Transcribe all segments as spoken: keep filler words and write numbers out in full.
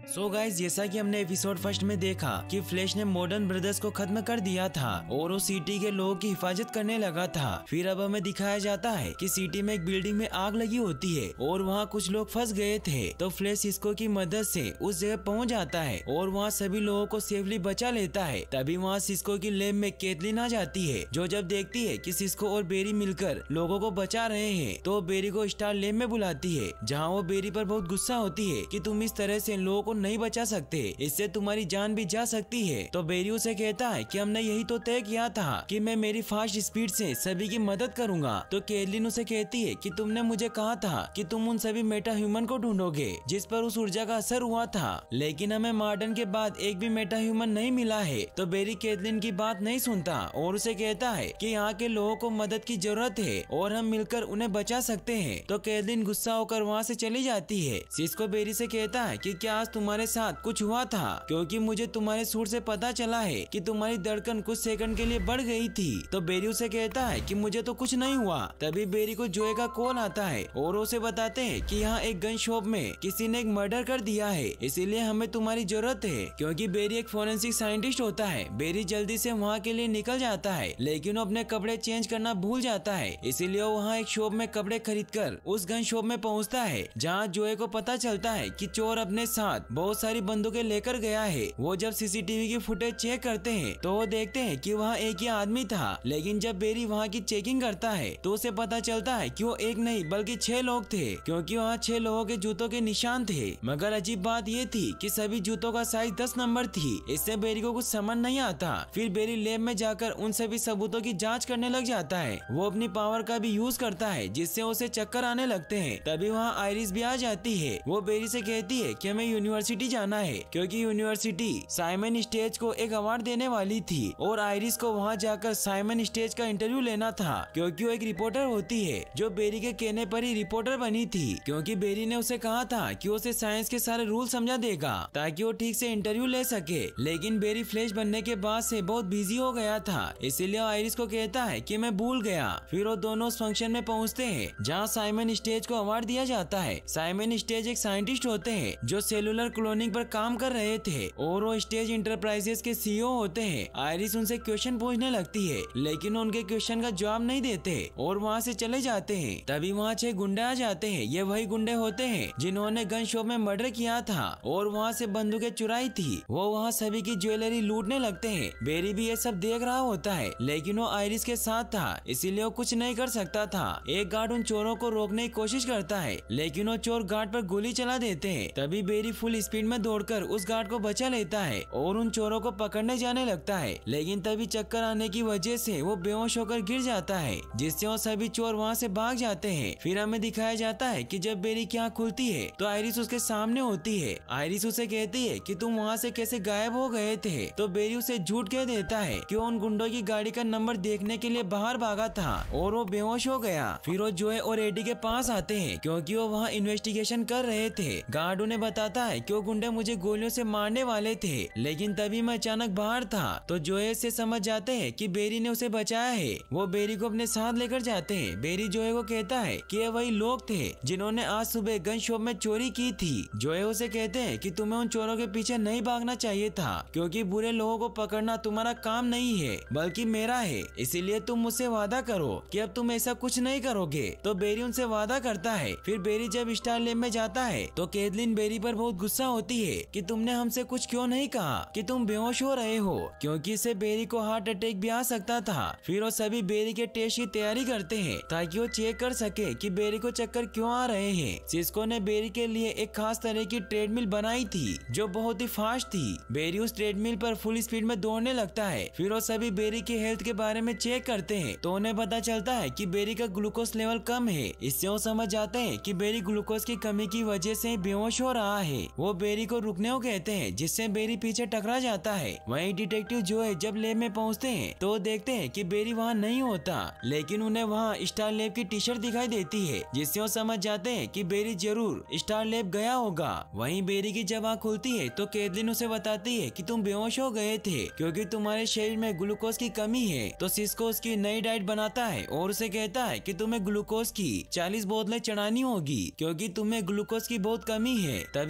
सो so guys, जैसा कि हमने एपिसोड फर्स्ट में देखा कि फ्लैश ने मॉडर्न ब्रदर्स को खत्म कर दिया था और वो सिटी के लोगों की हिफाजत करने लगा था। फिर अब हमें दिखाया जाता है कि सिटी में एक बिल्डिंग में आग लगी होती है और वहाँ कुछ लोग फंस गए थे। तो फ्लैश सिस्को की मदद से उस जगह पहुँच जाता है और वहाँ सभी लोगों को सेफली बचा लेता है। तभी वहाँ सिस्को की लैब में कैथलीन आ जाती है, जो जब देखती है कि सिस्को और बेरी मिलकर लोगों को बचा रहे हैं तो बेरी को स्टार लैब में बुलाती है, जहाँ वो बेरी पर बहुत गुस्सा होती है कि तुम इस तरह से लोगों को नहीं बचा सकते, इससे तुम्हारी जान भी जा सकती है। तो बेरी उसे कहता है कि हमने यही तो तय किया था कि मैं मेरी फास्ट स्पीड से सभी की मदद करूंगा। तो कैथलीन उसे कहती है कि तुमने मुझे कहा था कि तुम उन सभी मेटा ह्यूमन को ढूंढोगे जिस पर उस ऊर्जा का असर हुआ था, लेकिन हमें मॉर्डन के बाद एक भी मेटा ह्यूमन नहीं मिला है। तो बेरी कैथलीन की बात नहीं सुनता और उसे कहता है कि यहाँ के लोगों को मदद की जरूरत है और हम मिलकर उन्हें बचा सकते हैं। तो कैथलीन गुस्सा होकर वहाँ से चली जाती है। सिस्को बेरी से कहता है कि क्या आज तुम्हारे साथ कुछ हुआ था, क्योंकि मुझे तुम्हारे सुर से पता चला है कि तुम्हारी धड़कन कुछ सेकंड के लिए बढ़ गई थी। तो बेरी उसे कहता है कि मुझे तो कुछ नहीं हुआ। तभी बेरी को जोए का कॉल आता है और उसे बताते हैं कि यहाँ एक गन शॉप में किसी ने एक मर्डर कर दिया है, इसीलिए हमें तुम्हारी जरूरत है। क्योंकि बेरी एक फोरेंसिक साइंटिस्ट होता है, बेरी जल्दी से वहाँ के लिए निकल जाता है, लेकिन वो अपने कपड़े चेंज करना भूल जाता है, इसीलिए वो वहाँ एक शॉप में कपड़े खरीद कर उस गन शॉप में पहुँचता है, जहाँ जोए को पता चलता है कि चोर अपने साथ बहुत सारी बंदूकें लेकर गया है। वो जब सीसीटीवी की फुटेज चेक करते हैं तो वो देखते हैं कि वहाँ एक ही आदमी था, लेकिन जब बेरी वहाँ की चेकिंग करता है तो उसे पता चलता है कि वो एक नहीं बल्कि छह लोग थे, क्योंकि वहाँ छह लोगों के जूतों के निशान थे। मगर अजीब बात ये थी कि सभी जूतों का साइज दस नंबर थी, इससे बेरी को कुछ समझ नहीं आता। फिर बेरी लैब में जाकर उन सभी सबूतों की जाँच करने लग जाता है। वो अपनी पावर का भी यूज करता है, जिससे उसे चक्कर आने लगते हैं। तभी वहाँ आयरिस भी आ जाती है। वो बेरी से कहती है कि हमें यूनिवर्सिटी जाना है, क्योंकि यूनिवर्सिटी साइमन स्टेज को एक अवार्ड देने वाली थी और आयरिस को वहाँ जाकर साइमन स्टेज का इंटरव्यू लेना था, क्योंकि वो एक रिपोर्टर होती है जो बेरी के कहने पर ही रिपोर्टर बनी थी, क्योंकि बेरी ने उसे कहा था कि उसे साइंस के सारे रूल समझा देगा ताकि वो ठीक से इंटरव्यू ले सके। लेकिन बेरी फ्लैश बनने के बाद से बहुत बिजी हो गया था, इसीलिए आयरिस को कहता है कि मैं भूल गया। फिर वो दोनों उस फंक्शन में पहुँचते हैं जहाँ साइमन स्टेज को अवार्ड दिया जाता है। साइमन स्टेज एक साइंटिस्ट होते हैं जो सेलुलर क्लोनिंग पर काम कर रहे थे और वो स्टेज इंटरप्राइजेस के सीईओ होते हैं। आयरिस उनसे क्वेश्चन पूछने लगती है, लेकिन उनके क्वेश्चन का जवाब नहीं देते और वहाँ से चले जाते हैं। तभी वहाँ छह गुंडे आ जाते हैं। ये वही गुंडे होते हैं जिन्होंने गन शॉप में मर्डर किया था और वहाँ से बंदूकें चुराई थी। वो वहाँ सभी की ज्वेलरी लूटने लगते हैं। बेरी भी ये सब देख रहा होता है, लेकिन वो आयरिस के साथ था, इसीलिए वो कुछ नहीं कर सकता था। एक गार्ड उन चोरों को रोकने की कोशिश करता है, लेकिन वो चोर गार्ड पर गोली चला देते हैं। तभी बेरी फुल स्पीड में दौड़कर उस गार्ड को बचा लेता है और उन चोरों को पकड़ने जाने लगता है, लेकिन तभी चक्कर आने की वजह से वो बेहोश होकर गिर जाता है, जिससे वो सभी चोर वहाँ से भाग जाते हैं। फिर हमें दिखाया जाता है कि जब बेरी की आँख खुलती है तो आयरिस उसके सामने होती है। आयरिस उसे कहती है कि तुम वहाँ से कैसे गायब हो गए थे। तो बेरी उसे झूठ कह देता है कि वो उन गुंडों की गाड़ी का नंबर देखने के लिए बाहर भागा था और वो बेहोश हो गया। फिर वो जोए और एडी के पास आते हैं, क्योंकि वो वहाँ इन्वेस्टिगेशन कर रहे थे। गार्ड उन्हें बताता है कि वो गुंडे मुझे गोलियों से मारने वाले थे, लेकिन तभी मैं अचानक बाहर था। तो जोए से समझ जाते हैं कि बेरी ने उसे बचाया है। वो बेरी को अपने साथ लेकर जाते हैं। बेरी जोए को कहता है कि ये वही लोग थे जिन्होंने आज सुबह गन शॉप में चोरी की थी। जोए उसे कहते हैं कि तुम्हें उन चोरों के पीछे नहीं भागना चाहिए था, क्योंकि बुरे लोगों को पकड़ना तुम्हारा काम नहीं है बल्कि मेरा है, इसीलिए तुम मुझसे वादा करो कि अब तुम ऐसा कुछ नहीं करोगे। तो बेरी उनसे वादा करता है। फिर बेरी जब स्टार लैब में जाता है तो कैथलीन बेरी पर बहुत गुस्सा होती है कि तुमने हमसे कुछ क्यों नहीं कहा कि तुम बेहोश हो रहे हो, क्योंकि इससे बेरी को हार्ट अटैक भी आ सकता था। फिर वो सभी बेरी के टेस्ट की तैयारी करते हैं ताकि वो चेक कर सके कि बेरी को चक्कर क्यों आ रहे हैं। सिस्को ने बेरी के लिए एक खास तरह की ट्रेडमिल बनाई थी जो बहुत ही फास्ट थी। बेरी उस ट्रेडमिल पर फुल स्पीड में दौड़ने लगता है। फिर वो सभी बेरी के हेल्थ के बारे में चेक करते हैं तो उन्हें पता चलता है कि बेरी का ग्लूकोज लेवल कम है। इससे वो समझ जाते हैं कि बेरी ग्लूकोज की कमी की वजह से बेहोश हो रहा है। वो बेरी को रुकने को कहते हैं, जिससे बेरी पीछे टकरा जाता है। वहीं डिटेक्टिव जो है जब लैब में पहुंचते हैं तो देखते हैं कि बेरी वहाँ नहीं होता, लेकिन उन्हें वहाँ स्टार लैब की टी शर्ट दिखाई देती है, जिससे वो समझ जाते हैं कि बेरी जरूर स्टार लैब गया होगा। वहीं बेरी की जब आँख खुलती है तो कैथलीन उसे बताती है कि तुम बेहोश हो गए थे क्योंकि तुम्हारे शरीर में ग्लूकोज की कमी है। तो सिस्को उसकी नई डाइट बनाता है और उसे कहता है कि तुम्हें ग्लूकोज की चालीस बोतलें चढ़ानी होगी क्योंकि तुम्हें ग्लूकोज की बहुत कमी है। तभी वहाँ जो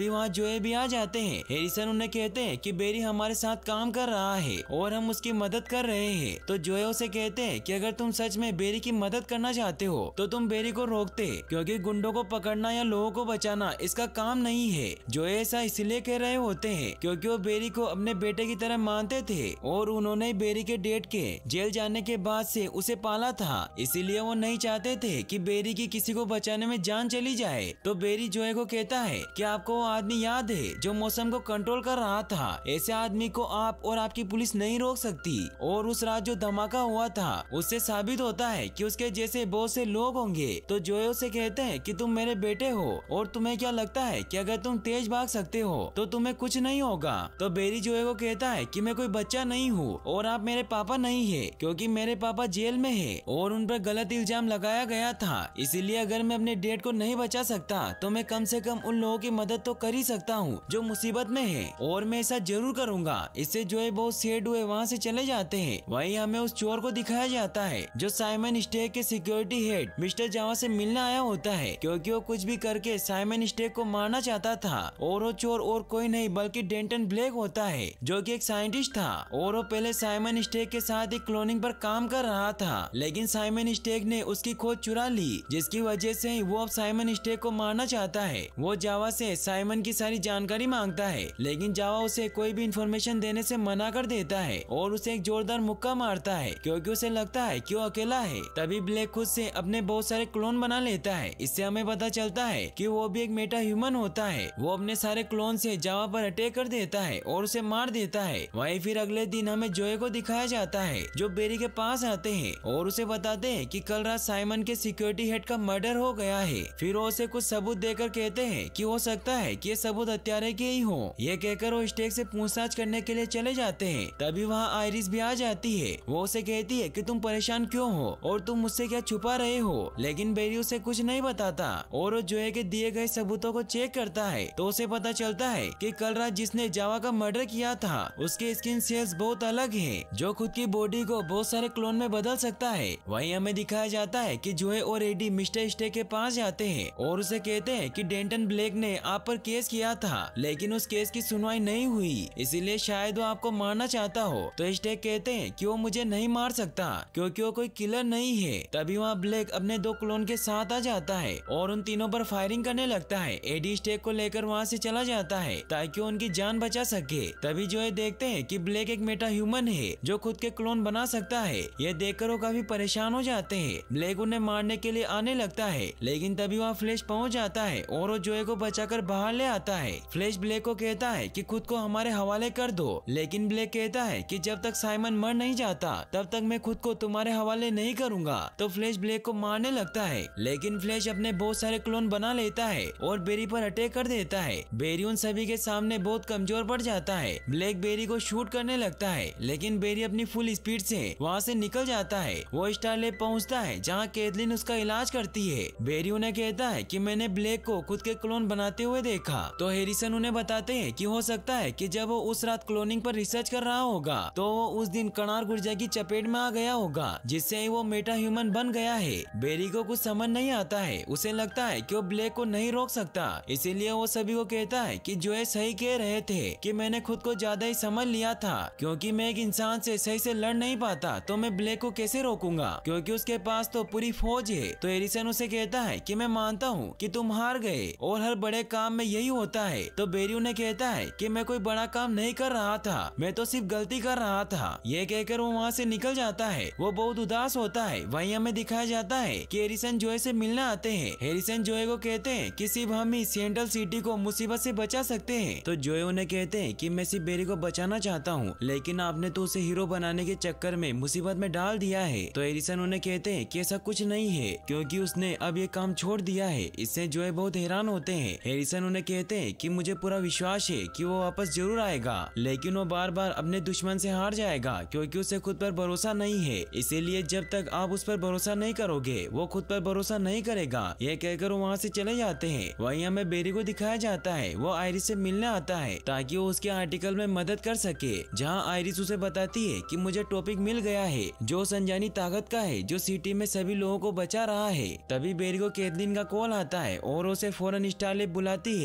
जोए भी आ जाते हैं। हैरिसन उन्हें कहते हैं कि बेरी हमारे साथ काम कर रहा है और हम उसकी मदद कर रहे हैं। तो जोए उसे कहते हैं कि अगर तुम सच में बेरी की मदद करना चाहते हो तो तुम बेरी को रोकते, क्योंकि गुंडों को पकड़ना या लोगों को बचाना इसका काम नहीं है। जोए ऐसा इसलिए कह रहे होते हैं क्योंकि वो बेरी को अपने बेटे की तरह मानते थे और उन्होंने बेरी के डेड के जेल जाने के बाद से उसे पाला था, इसीलिए वो नहीं चाहते थे कि बेरी की किसी को बचाने में जान चली जाए। तो बेरी जोए को कहता है कि आपको वो आदमी याद है जो मौसम को कंट्रोल कर रहा था, ऐसे आदमी को आप और आपकी पुलिस नहीं रोक सकती। और उस रात जो धमाका हुआ था उससे साबित होता है कि उसके जैसे बहुत से लोग होंगे। तो जोए उसे कहते हैं कि तुम मेरे बेटे हो और तुम्हें क्या लगता है कि अगर तुम तेज भाग सकते हो तो तुम्हें कुछ नहीं होगा। तो बेरी जोए को कहता है कि मैं कोई बच्चा नहीं हूँ और आप मेरे पापा नहीं है, क्योंकि मेरे पापा जेल में है और उन पर गलत इल्जाम लगाया गया था, इसीलिए अगर मैं अपने डैड को नहीं बचा सकता तो मैं कम से कम उन लोगों की मदद तो कर ही सकता हूँ जो मुसीबत में है, और मैं ऐसा जरूर करूँगा। इससे जोए बहुत सैड हुए वहाँ से चले जाते हैं। वहीं हमें उस चोर को दिखाया जाता है जो साइमन स्टेक के सिक्योरिटी हेड मिस्टर जावा से मिलने आया होता है, क्योंकि वो कुछ भी करके साइमन स्टेक को मारना चाहता था। और वो चोर और कोई नहीं बल्कि डेंटन ब्लेक होता है जो कि एक साइंटिस्ट था, और वो पहले साइमन स्टेक के साथ एक क्लोनिंग पर काम कर रहा था, लेकिन साइमन स्टेक ने उसकी खोज चुरा ली, जिसकी वजह से वो अब साइमन स्टेक को मारना चाहता है। वो जावा से साइमन की सारी जानकारी मांगता है, लेकिन जावा उसे कोई भी इंफॉर्मेशन देने से मना कर देता है और उसे एक जोरदार मुक्का मारता है, क्योंकि उसे लगता है कि वो अकेला है। तभी ब्लेक खुद से अपने बहुत सारे क्लोन बना लेता है। इससे हमें पता चलता है कि वो भी एक मेटा ह्यूमन होता है। वो अपने सारे क्लोन से जावा पर अटैक कर देता है और उसे मार देता है। वहीं फिर अगले दिन हमें जोए को दिखाया जाता है जो बेरी के पास आते हैं और उसे बताते हैं कि कल रात साइमन के सिक्योरिटी हेड का मर्डर हो गया है। फिर वो उसे कुछ सबूत देकर कहते हैं कि हो सकता है कि ये सबूत हत्यारे के ही हो। ये कहकर वो स्टेक से पूछताछ करने के लिए चले जाते हैं। तभी वहाँ आयरिस भी आ जाती है। वो उसे कहती है कि तुम परेशान क्यों हो और तुम मुझसे क्या छुपा रहे हो, लेकिन बेरी उसे कुछ नहीं बताता और वो जोए के दिए गए सबूतों को चेक करता है। तो उसे पता चलता है कि कल रात जिसने जावा का मर्डर किया था उसके स्किन सेल्स बहुत अलग हैं, जो खुद की बॉडी को बहुत सारे क्लोन में बदल सकता है। वहीं हमें दिखाया जाता है कि जोए और एडी मिस्टर स्टेक के पास जाते हैं और उसे कहते हैं कि डेंटन ब्लेक ने आप पर केस किया था, लेकिन उस केस की सुनवाई नहीं हुई, इसीलिए शायद वो आपको मारना चाहता हो। तो स्टेक कहते हैं कि वो मुझे नहीं मार सकता क्योंकि वो कोई किलर नहीं है। तभी वहाँ ब्लेक अपने दो क्लोन के साथ आ जाता है और उन तीनों पर फायरिंग करने लगता है। एडी स्टेक को लेकर वहाँ से चला जाता है ताकि वो उनकी जान बचा सके। तभी जोए देखते हैं कि ब्लेक एक मेटा ह्यूमन है जो खुद के क्लोन बना सकता है। यह देखकर वो काफी परेशान हो जाते हैं। ब्लेक उन्हें मारने के लिए आने लगता है, लेकिन तभी वहाँ फ्लैश पहुँच जाता है और वो जोए को बचाकर बाहर ले आता है। फ्लैश ब्लेक को कहता है कि खुद को हमारे हवाले कर दो, लेकिन ब्लेक कहता है कि जब तक साइमन मर नहीं जाता तब तक मैं खुद को तुम्हारे हवाले नहीं करूंगा। तो फ्लैश ब्लेक को मारने लगता है, लेकिन फ्लैश अपने बहुत सारे क्लोन बना लेता है और बेरी पर अटैक कर देता है। बेरी उन सभी के सामने बहुत कमजोर पड़ जाता है। ब्लेक बेरी को शूट करने लगता है, लेकिन बेरी अपनी फुल स्पीड से वहाँ से निकल जाता है। वो स्टारलैब पहुँचता है जहाँ कैथलीन उसका इलाज करती है। बेरी उन्हें कहता है कि मैंने ब्लेक को खुद के क्लोन बनाते हुए देखा। तो हैरिसन उन्हें बताते हैं कि हो सकता है कि जब वो उस रात क्लोनिंग पर रिसर्च कर रहा होगा तो वो उस दिन कणार गुर्जा की चपेट में आ गया होगा, जिससे वो मेटा ह्यूमन बन गया है। बेरी को कुछ समझ नहीं आता है। उसे लगता है कि वो ब्लेक को नहीं रोक सकता, इसीलिए वो सभी को कहता है कि जोए सही कह रहे थे कि मैंने खुद को ज्यादा ही समझ लिया था, क्योंकि मैं एक इंसान से सही से लड़ नहीं पाता तो मैं ब्लेक को कैसे रोकूंगा, क्योंकि उसके पास तो पूरी फौज है। तो हैरिसन उसे कहता है कि मैं मानता हूँ कि तुम हार गए और हर बड़े काम में यही होता है। तो बेरी उन्हें कहता है कि मैं कोई बड़ा काम नहीं कर रहा था, मैं तो सिर्फ गलती कर रहा था। ये कहकर वो वहाँ से निकल जाता है। वो बहुत उदास होता है। वहीं हमें दिखाया जाता है कि हैरिसन जोए से मिलने आते हैं। हैरिसन जोए को कहते हैं कि सिर्फ हम ही सेंट्रल सिटी को मुसीबत से बचा सकते हैं। तो जोए उन्हें कहते हैं कि मैं सिर्फ बेरी को बचाना चाहता हूँ, लेकिन आपने तो उसे हीरो बनाने के चक्कर में मुसीबत में डाल दिया है। तो हैरिसन उन्हें कहते हैं कि ऐसा कुछ नहीं है, क्योंकि उसने अब ये काम छोड़ दिया है। इससे जोए बहुत हैरान होते हैं। हैरिसन उन्हें कहते हैं कि मुझे पूरा विश्वास है कि वो वापस जरूर आएगा, लेकिन वो बार बार अपने दुश्मन से हार जाएगा, क्योंकि उसे खुद पर भरोसा नहीं है। इसीलिए जब तक आप उस पर भरोसा नहीं करोगे वो खुद पर भरोसा नहीं करेगा। ये कहकर वो वहाँ से चले जाते हैं। वहीं हमें बेरी को दिखाया जाता है। वो आयरिस से मिलने आता है ताकि वो उसके आर्टिकल में मदद कर सके, जहाँ आयरिस उसे बताती है कि मुझे टॉपिक मिल गया है जो संजानी ताकत का है, जो सिटी में सभी लोगों को बचा रहा है। तभी बेरी को कैथलीन का कॉल आता है और उसे फौरन स्टारलैब बुलाती है। बेरी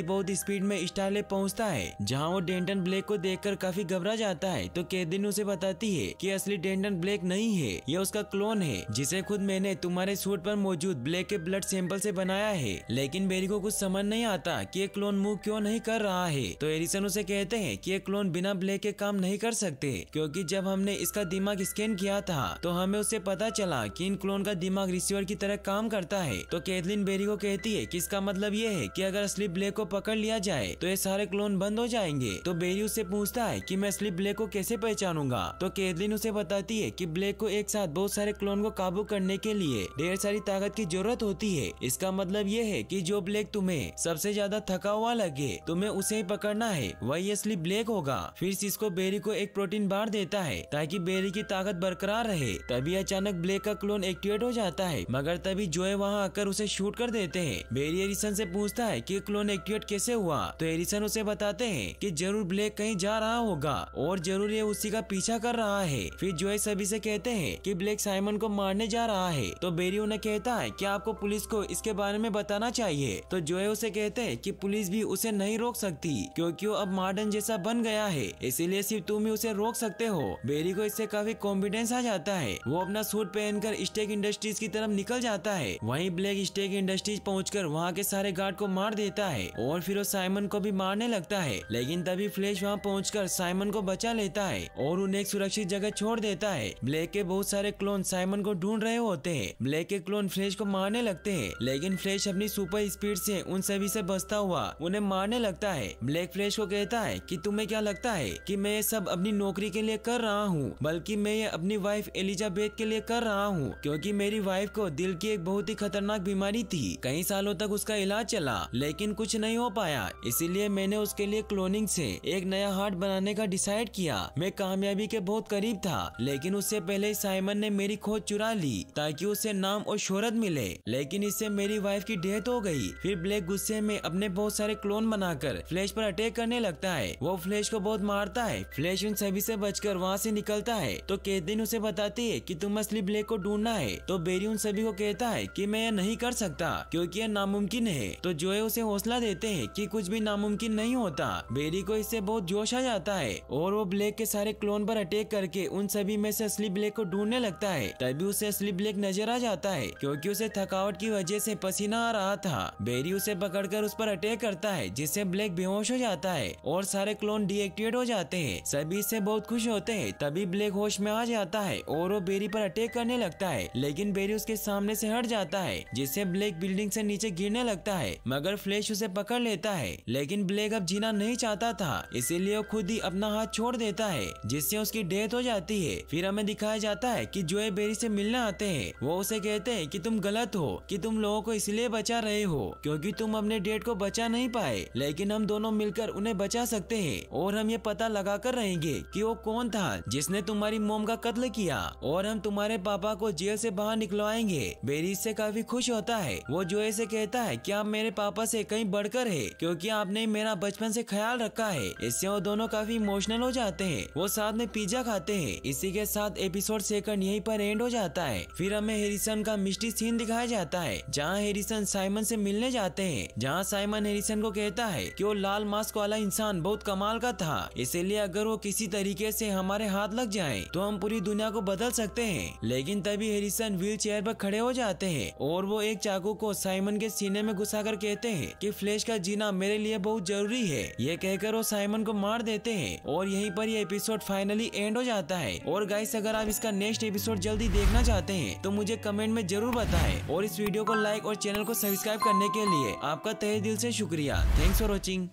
बहुत स्पीड में स्टारलेब पहुंचता है, जहां वो डेंटन ब्लेक को देखकर काफी घबरा जाता है। तो कैथलीन उसे बताती है कि असली डेंटन ब्लेक नहीं है, ये उसका क्लोन है, जिसे खुद मैंने तुम्हारे सूट पर मौजूद ब्लेक के ब्लड सैंपल से बनाया है। लेकिन बेरी को कुछ समझ नहीं आता कि ये क्लोन मूव क्यों नहीं कर रहा है। तो एरिसन उसे कहते हैं कि ये क्लोन बिना ब्लेक के काम नहीं कर सकते, क्योंकि जब हमने इसका दिमाग स्कैन किया था तो हमें उससे पता चला कि इन क्लोन का दिमाग रिसीवर की तरह काम करता है। तो कैथलीन बेरी को कहती है कि इसका मतलब ये है कि अगर असली ब्लेक को पकड़ लिया जाए तो ये सारे क्लोन बंद हो जाएंगे। तो बेरी उससे पूछता है कि मैं असली ब्लेक को कैसे पहचानूंगा। तो कैथलीन उसे बताती है कि ब्लेक को एक साथ बहुत सारे क्लोन को काबू करने के लिए ढेर सारी ताकत की जरूरत होती है। इसका मतलब ये है कि जो ब्लेक तुम्हें सबसे ज्यादा थका हुआ लगे तुम्हें उसे ही पकड़ना है, वही असली ब्लेक होगा। फिर सिस्को बेरी को एक प्रोटीन बार देता है ताकि बेरी की ताकत बरकरार रहे। तभी अचानक ब्लेक का क्लोन एक्टिवेट हो जाता है, मगर तभी जोए वहाँ आकर उसे शूट कर देते हैं। बेरी एरिसन से पूछता है कि क्लोन एक्टिवेट कैसे हुआ। तो एरिसन उसे बताते हैं कि जरूर ब्लेक कहीं जा रहा होगा और जरूर ये उसी का पीछा कर रहा है। फिर जोए सभी से कहते हैं कि ब्लेक साइमन को मारने जा रहा है। तो बेरी उन्हें कहता है कि आपको पुलिस को इसके बारे में बताना चाहिए। तो जोए उसे कहते हैं कि पुलिस भी उसे नहीं रोक सकती, क्योंकि वो अब मॉडर्न जैसा बन गया है, इसीलिए सिर्फ तुम ही उसे रोक सकते हो। बेरी को इससे काफी कॉन्फिडेंस आ जाता है। वो अपना सूट पहनकर स्टेक इंडस्ट्रीज की तरफ निकल जाता है। वहीं ब्लेक स्टेक इंडस्ट्रीज पहुंचकर वहां के सारे गार्ड को मार देता है और फिर वो साइमन को भी मारने लगता है। लेकिन तभी फ्लैश वहां पहुंचकर साइमन को बचा लेता है और उन्हें एक सुरक्षित जगह छोड़ देता है। ब्लेक के बहुत सारे क्लोन साइमन को ढूंढ रहे होते हैं। ब्लेक के क्लोन फ्लैश को मारने लगते हैं, लेकिन फ्लैश अपनी सुपर स्पीड से उन सभी से बचता हुआ उन्हें मारने लगता है। ब्लेक फ्लैश को कहता है कि तुम्हें क्या लगता है कि मैं ये सब अपनी नौकरी के लिए कर रहा हूँ, बल्कि मैं ये अपनी वाइफ एलिजाबेथ के लिए कर रहा हूँ, क्योंकि मेरी वाइफ को दिल की एक बहुत ही खतरनाक बीमारी थी। कई सालों तक उसका इलाज चला, लेकिन कुछ नहीं हो पाया, इसीलिए मैंने उसके लिए क्लोनिंग से एक नया हार्ट बनाने का डिसाइड किया। मैं कामयाबी के बहुत करीब था, लेकिन उससे पहले साइमन ने मेरी खोज चुरा ली ताकि उसे नाम और शोहरत मिले, लेकिन इससे मेरी वाइफ की डेथ हो गई। फिर ब्लेक गुस्से में अपने बहुत सारे क्लोन बनाकर फ्लैश पर अटैक करने लगता है। वो फ्लैश को बहुत मारता है। फ्लैश उन सभी से बचकर वहाँ से निकलता है। तो कैथलीन उसे बताती है कि तुम असली ब्लेक को ढूंढना है। तो बेरी उन सभी को कहता है कि मैं ये नहीं कर सकता, क्योंकि ये नामुमकिन है। तो जोए उसे हौसला देते हैं कि कुछ भी नामुमकिन नहीं होता। बेरी को इससे बहुत जोश आ जाता है और वो ब्लेक के सारे क्लोन पर अटैक करके उन सभी में से असली ब्लेक को ढूंढने लगता है। तभी उसे असली ब्लेक नजर आ जाता है, क्योंकि उसे थकावट की वजह से पसीना आ रहा था। बेरी उसे पकड़कर उस पर अटैक करता है, जिससे ब्लेक बेहोश हो जाता है और सारे क्लोन डीएक्टिवेट हो जाते हैं। सभी इससे बहुत खुश होते हैं। तभी ब्लेक होश में आ जाता है और वो बेरी पर अटैक करने लगता है, लेकिन बेरी उसके सामने से हट जाता है, जिससे ब्लेक बिल्डिंग से नीचे गिरने लगता है। मगर फ्लैश उसे पकड़ लेता है, लेकिन ब्लेक अब जीना नहीं चाहता था, इसीलिए वो खुद ही अपना हाथ छोड़ देता है, जिससे उसकी डेथ हो जाती है। फिर हमें दिखाया जाता है कि जोए बेरी से मिलने आते हैं। वो उसे कहते हैं कि तुम गलत हो, कि तुम लोगों को इसलिए बचा रहे हो क्योंकि तुम अपने डेड को बचा नहीं पाए, लेकिन हम दोनों मिलकर उन्हें बचा सकते हैं और हम ये पता लगा कर रहेंगे कि वो कौन था जिसने तुम्हारी मोम का कत्ल किया, और हम तुम्हारे पापा को जेल से बाहर निकलवाएंगे। बेरी इससे काफी खुश होता है। वो जोए से कहता है कि आप मेरे पापा से कहीं बढ़कर है, क्योंकि आपने मेरा बचपन से ख्याल रखा है। इससे वो दोनों काफी इमोशनल हो जाते हैं। वो साथ में पिज्जा खाते हैं। इसी के साथ एपिसोड सेकंड यहीं पर एंड हो जाता है। फिर हमें हैरिसन का मिस्ट्री सीन दिखाया जाता है, जहाँ हैरिसन साइमन से मिलने जाते हैं, जहाँ साइमन हैरिसन को कहता है कि वो लाल मास्क वाला इंसान बहुत कमाल का था, इसीलिए अगर वो किसी तरीके से हमारे हाथ लग जाए तो हम पूरी दुनिया को बदल सकते हैं। लेकिन तभी हैरिसन व्हील चेयर पर खड़े हो जाते हैं और वो एक चाकू को साइमन के सीने में घुसाकर कहते हैं कि फ्लैश का जीना मेरे लिए बहुत जरूरी है। ये कहकर वो साइमन को मार देते हैं और यहीं पर ये एपिसोड फाइनली एंड हो जाता है। और गाइस, अगर आप इसका नेक्स्ट एपिसोड जल्दी देखना चाहते हैं तो मुझे कमेंट में जरूर बताएं, और इस वीडियो को लाइक और चैनल को सब्सक्राइब करने के लिए आपका तहे दिल से शुक्रिया। Thanks for watching.